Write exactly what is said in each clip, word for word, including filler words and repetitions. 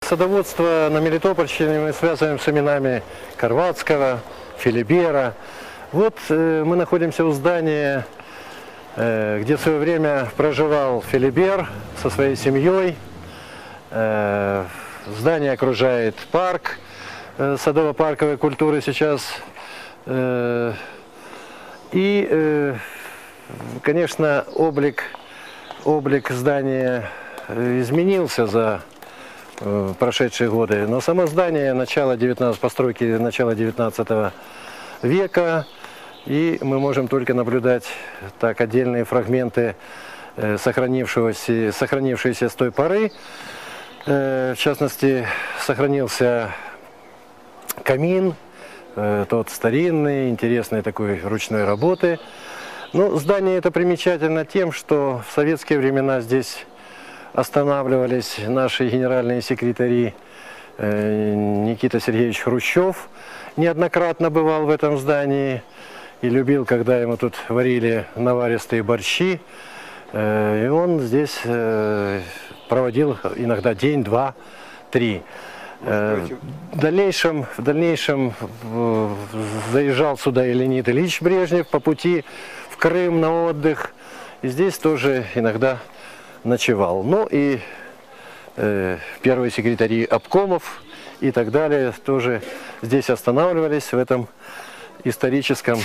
Садоводство на Мелитопольщине мы связываем с именами Карватского, Филибера. Вот э, мы находимся у здания, э, где в свое время проживал Филибер со своей семьей. Э, здание окружает парк э, садово-парковой культуры сейчас. Э, и, э, конечно, облик, облик здания изменился за прошедшие годы. Но само здание начала девятнадцатого, постройки начала девятнадцатого века, и мы можем только наблюдать так отдельные фрагменты сохранившегося, сохранившиеся с той поры. В частности, сохранился камин, тот старинный, интересной такой ручной работы. Ну, здание это примечательно тем, что в советские времена здесь останавливались наши генеральные секретари. Никита Сергеевич Хрущев неоднократно бывал в этом здании и любил, когда ему тут варили наваристые борщи. И он здесь проводил иногда день, два, три. В дальнейшем, в дальнейшем заезжал сюда и Леонид Ильич Брежнев по пути в Крым на отдых. И здесь тоже иногда ночевал. Ну и э, первые секретари обкомов и так далее тоже здесь останавливались, в этом историческом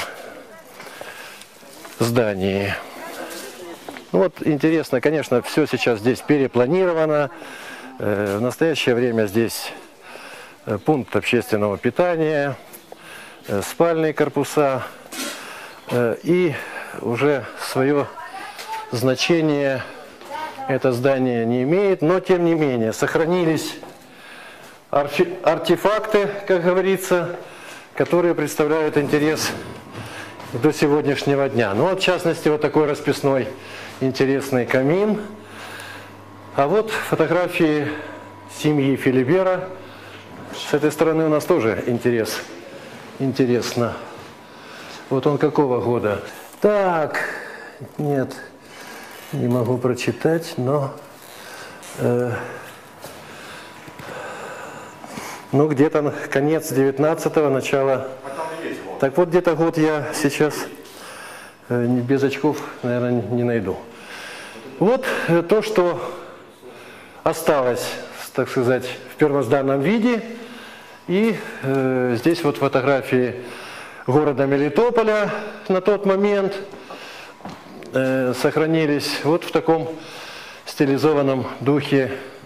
здании. Ну вот интересно, конечно, все сейчас здесь перепланировано. Э, в настоящее время здесь э, пункт общественного питания, э, спальные корпуса э, и уже свое значение это здание не имеет, но тем не менее сохранились артефакты, как говорится, которые представляют интерес до сегодняшнего дня. Ну вот в частности вот такой расписной интересный камин. А вот фотографии семьи Филибера. С этой стороны у нас тоже интерес. Интересно. Вот он какого года? Так, нет. Не могу прочитать, но э, ну где-то конец девятнадцатого, начало. Так вот где-то год я сейчас э, без очков, наверное, не найду. Вот э, то, что осталось, так сказать, в первозданном виде. И э, здесь вот фотографии города Мелитополя на тот момент сохранились вот в таком стилизованном духе